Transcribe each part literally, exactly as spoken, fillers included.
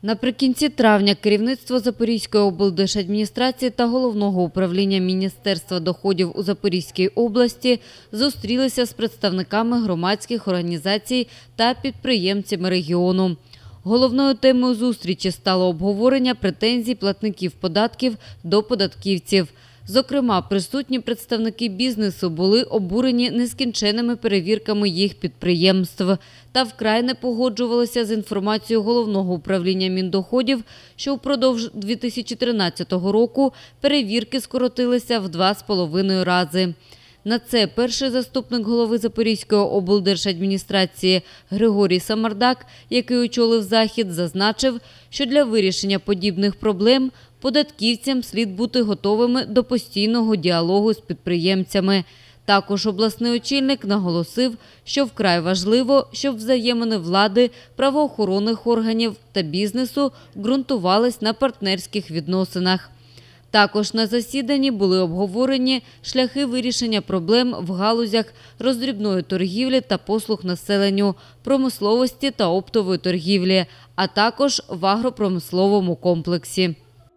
Наприкінці травня керівництво Запорізької облдержадміністрації та Головного управління Міністерства доходів у Запорізькій області зустрілися з представниками громадських організацій та підприємцями регіону. Головною темою зустрічі стало обговорення претензій платників податків до податківців. Зокрема, присутні представники бізнесу були обурені нескінченними перевірками їх підприємств та вкрай не погоджувалися з інформацією Головного управління Міндоходів, що впродовж дві тисячі тринадцятого року перевірки скоротилися в два з половиною рази. На це перший заступник голови Запорізької облдержадміністрації Григорій Самардак, який очолив захід, зазначив, що для вирішення подібних проблем податківцям слід бути готовими до постійного діалогу з підприємцями. Також обласний очільник наголосив, що вкрай важливо, щоб взаємини влади, правоохоронних органів та бізнесу ґрунтувались на партнерських відносинах. Також на засіданні були обговорені шляхи вирішення проблем в галузях роздрібної торгівлі та послуг населенню, промисловості та оптової торгівлі, а також в агропромисловому комплексі.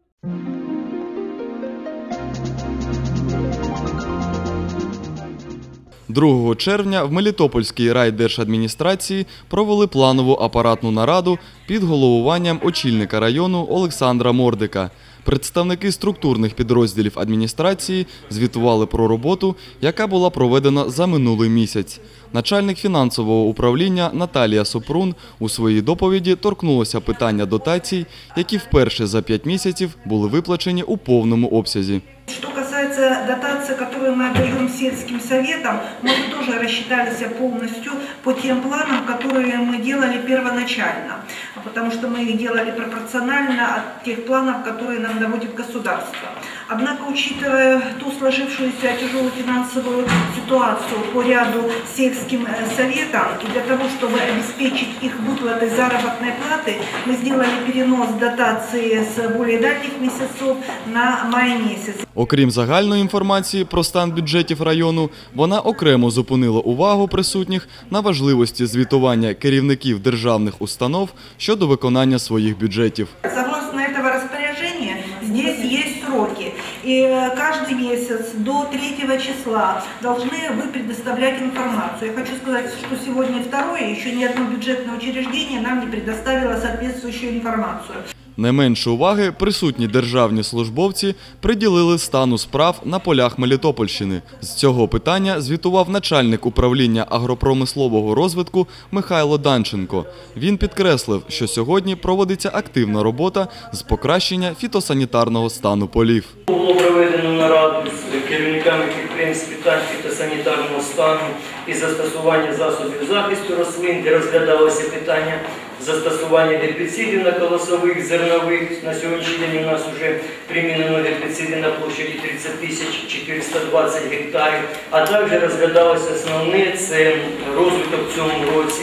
другого червня в Мелітопольській райдержадміністрації провели планову апаратну нараду під головуванням очільника району Олександра Мордика. Представники структурних підрозділів адміністрації звітували про роботу, яка була проведена за минулий місяць. Начальник фінансового управління Наталія Супрун у своїй доповіді торкнулася питання дотацій, які вперше за п'ять місяців були виплачені у повному обсязі. Что касается дотации, которую мы отдаем сельским советам, мы тоже рассчитались полностью по тем планам, которые мы делали первоначально, потому что мы их делали пропорционально от тех планов, которые нам доводит государство. Однако, учитывая ту сложившуюся тяжелую финансовую ситуацию по ряду сельским советам, и для того, чтобы обеспечить их выплаты заработной платы, мы сделали перенос дотации с более дальних месяцев на май месяц. Окрім загальної інформації про стан бюджетів району, вона окремо зупинила увагу присутніх на важливості звітування керівників державних установ щодо виконання своїх бюджетів. Согласно этого распоряжения, здесь есть сроки. И каждый месяц до третьего числа должны вы предоставлять информацию. Я хочу сказать, что сегодня второе, еще ни одно бюджетное учреждение нам не предоставило соответствующую информацию. Не менше уваги присутні державні службовці приділили стану справ на полях Мелітопольщини. З цього питання звітував начальник управління агропромислового розвитку Михайло Данченко. Він підкреслив, що сьогодні проводиться активна робота з покращення фітосанітарного стану полів. Було проведено нараду з керівниками підприємств питань фітосанітарного стану і застосування засобів захисту рослин, де розглядалося питання застосування гербіцидів на колосових, зернових. На сьогоднішній день у нас вже примінено гербіциди на площаді тридцять тисяч чотириста двадцять гектарів. А також розглядалося основне – це розвиток в цьому році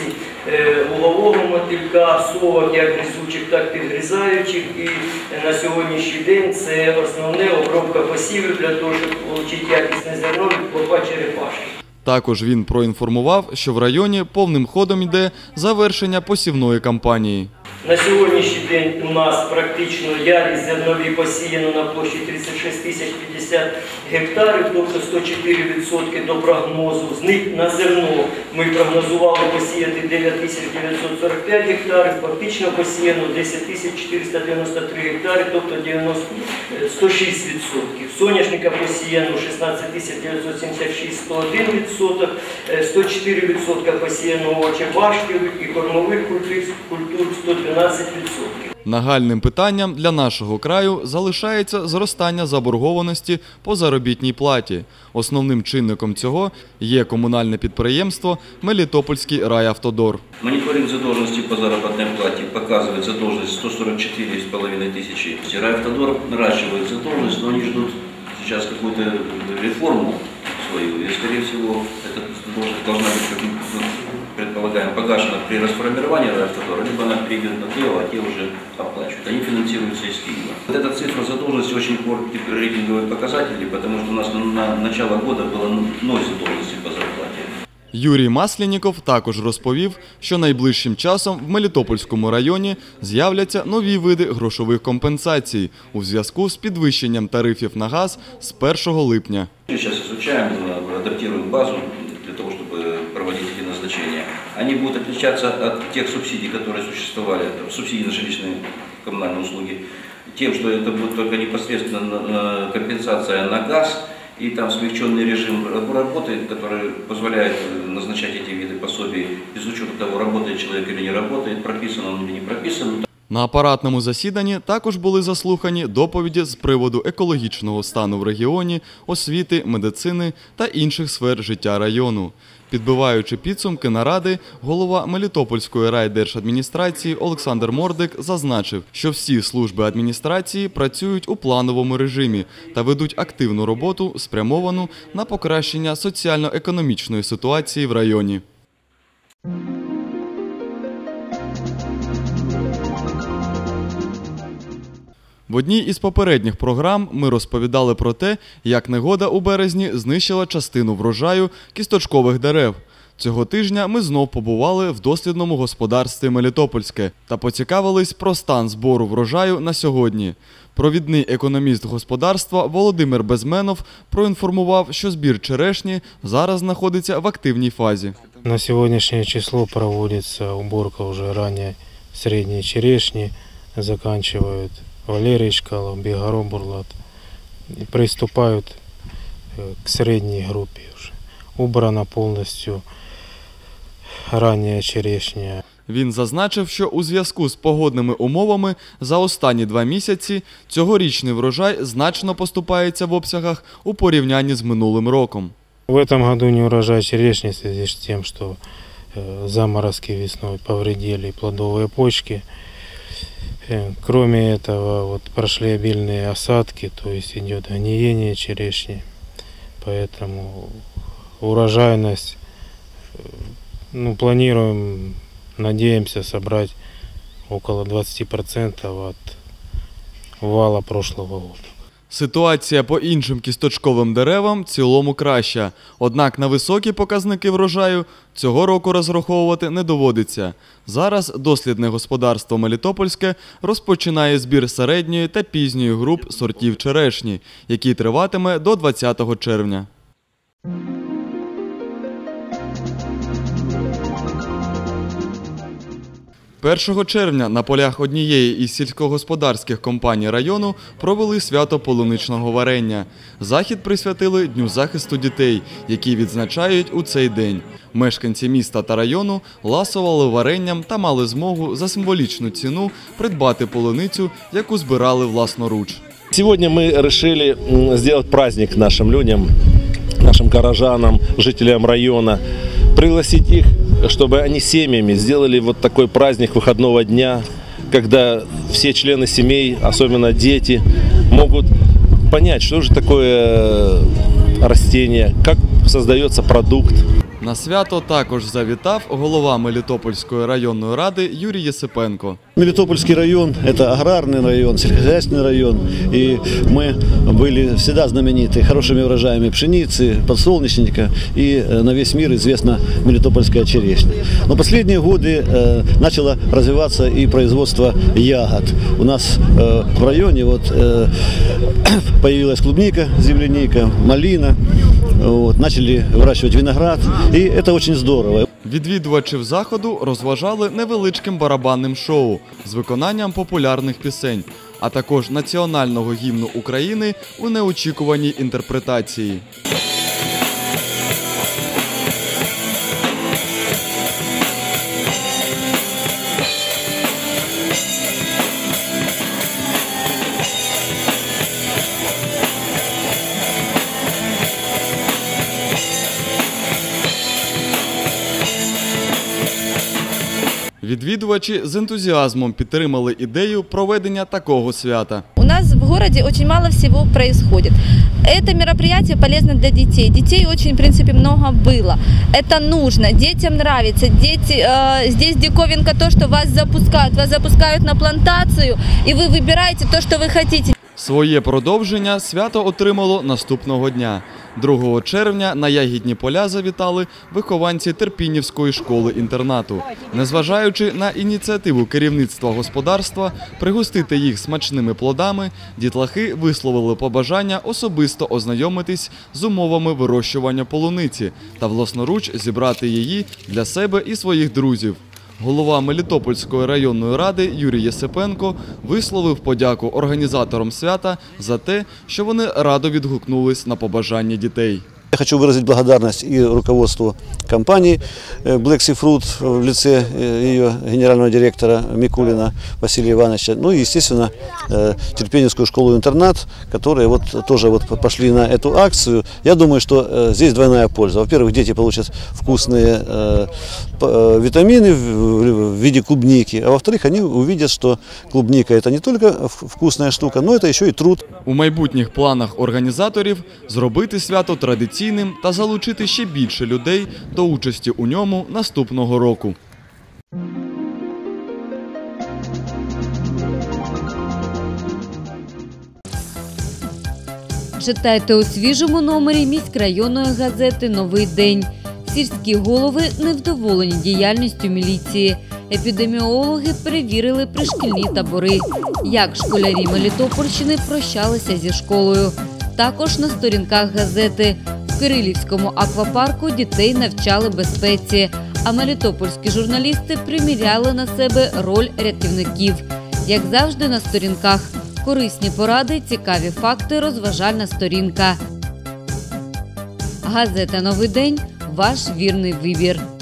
лугового мотилька, совок, як гризучих, так і підгризаючих. І на сьогоднішній день це основне обробка посівів для того, щоб отримати якісне зерно від клопа черепашки. Також він проінформував, що в районі повним ходом йде завершення посівної кампанії. На сьогоднішній день у нас практично ярі зернові посіяно на площі тридцять шість тисяч п'ятдесят гектарів, тобто сто чотири відсотки до прогнозу. З них на зерно ми прогнозували посіяти дев'ять тисяч дев'ятсот сорок п'ять гектарів, фактично посіяно десять тисяч чотириста дев'яносто три гектари, тобто сто шість відсотків. Соняшника посіяно шістнадцять тисяч дев'ятсот сімдесят шість, сто один відсоток, сто чотири відсотки посіяно овочебашків і кормових культур, сто дванадцять відсотків. Нагальним питанням для нашого краю залишається зростання заборгованості по заробітній платі. Основним чинником цього є комунальне підприємство Мелітопольський райавтодор. Моніторинг задовженості по заробітній платі показує задовженість сто сорок чотири з половиной тисячі. Райавтодор наращивает задовженість, но они ждут сейчас какую-то реформу свою. И, скорее всего, эта задолженность должна быть, как мы предполагаем, погашена при расформировании райавтодора, либо она перейдет на ТЭО, а те уже оплачивают. Они финансируются из Киева. Вот эта цифра задолженности очень портит рейтинговые показатели, потому что у нас на начало года было ноль задолженности по зарплате. Юрій Маслініков також розповів, що найближчим часом в Мелітопольському районі з'являться нові види грошових компенсацій у зв'язку з підвищенням тарифів на газ з першого липня. Мы сейчас изучаем, адаптируем базу для того, чтобы проводить эти назначения. Они будут отличаться от тех субсидий, которые существовали, субсидий на жилищные коммунальные услуги, тем, что это будет только непосредственно компенсация на газ, и там смягченный режим работы, который позволяет назначать эти виды пособий без учета того, работает человек или не работает, прописан он или не прописан. На апаратному засіданні також були заслухані доповіді з приводу екологічного стану в регіоні, освіти, медицини та інших сфер життя району. Підбиваючи підсумки наради, голова Мелітопольської райдержадміністрації Олександр Мордик зазначив, що всі служби адміністрації працюють у плановому режимі та ведуть активну роботу, спрямовану на покращення соціально-економічної ситуації в районі. В одній із попередніх програм ми розповідали про те, як негода у березні знищила частину врожаю кісточкових дерев. Цього тижня ми знов побували в дослідному господарстві Мелітопольське та поцікавились про стан збору врожаю на сьогодні. Провідний економіст господарства Володимир Безменов проінформував, що збір черешні зараз знаходиться в активній фазі. На сьогоднішнє число проводиться уборка вже ранньої середньої черешні, закінчують Валерий Чкалов, Бегаров Бурлат, и приступают к средней группе уже. Убрана повністю рання черешня. Він зазначив, що у зв'язку з погодними умовами за останні два місяці цьогорічний врожай значно поступається в обсягах у порівнянні з минулим роком. В этом году не урожай черешни в связи с тем, что заморозки весной повредили плодовые почки. Кроме этого, вот прошли обильные осадки, то есть идет гниение черешни, поэтому урожайность, ну, планируем, надеемся собрать около двадцати процентов от вала прошлого года. Ситуація по іншим кісточковим деревам в цілому краща, однак на високі показники врожаю цього року розраховувати не доводиться. Зараз дослідне господарство Мелітопольське розпочинає збір середньої та пізньої груп сортів черешні, який триватиме до двадцятого червня. першого червня на полях однієї із сільськогосподарських компаній району провели свято полуничного варення. Захід присвятили Дню захисту дітей, який відзначають у цей день. Мешканці міста та району ласували варенням та мали змогу за символічну ціну придбати полуницю, яку збирали власноруч. Сьогодні ми вирішили зробити праздник нашим людям, нашим горожанам, жителям району, пригласить их, чтобы они семьями сделали вот такой праздник выходного дня, когда все члены семей, особенно дети, могут понять, что же такое растение, как создается продукт. На свято також завітав голова Мелітопольської районної ради Юрій Єсипенко. Мелитопольский район – это аграрный район, сельскохозяйственный район. И мы были всегда знамениты хорошими урожаями пшеницы, подсолнечника. И на весь мир известна мелитопольская черешня. Но последние годы э, начало развиваться и производство ягод. У нас э, в районе вот, э, появилась клубника, земляника, малина. Вот, начали выращивать виноград. І це дуже здорово. Відвідувачів заходу розважали невеличким барабанним шоу з виконанням популярних пісень, а також національного гімну України у неочікуваній інтерпретації. Відвідувачі з ентузіазмом підтримали ідею проведення такого свята. У нас в городе очень мало всего происходит. Это мероприятие полезно для детей. Детей очень, в принципе, много было. Это нужно, детям нравится. Дети, э, здесь диковинка то, что вас запускают. Вас запускают на плантацию, и вы выбираете то, что вы хотите. Своє продовження свято отримало наступного дня. другого червня на Ягідні поля завітали вихованці Терпінівської школи-інтернату. Незважаючи на ініціативу керівництва господарства пригостити їх смачними плодами, дітлахи висловили побажання особисто ознайомитись з умовами вирощування полуниці та власноруч зібрати її для себе і своїх друзів. Голова Мелітопольської районної ради Юрій Єсипенко висловив подяку організаторам свята за те, що вони радо відгукнулись на побажання дітей. Я хочу выразить благодарность и руководству компании Black Sea Fruit в лице ее генерального директора Микулина Василия Ивановича, ну и, естественно, Терпеневскую школу-интернат, которые вот тоже вот пошли на эту акцию. Я думаю, что здесь двойная польза. Во-первых, дети получат вкусные витамины в виде клубники, а во-вторых, они увидят, что клубника – это не только вкусная штука, но это еще и труд. У майбутніх планах організаторів зробити свято традиційним та залучити ще більше людей до участі у ньому наступного року. Читайте у свіжому номері міськрайонної газети «Новий день». Сільські голови невдоволені діяльністю міліції. Епідеміологи перевірили пришкільні табори. Як школярі Мелітопольщини прощалися зі школою. Також на сторінках газети. В Кирилівському аквапарку дітей навчали безпеці, а мелітопольські журналісти приміряли на себе роль рятівників. Як завжди на сторінках. Корисні поради, цікаві факти, розважальна сторінка. Газета «Новий день» – ваш вірний вибір.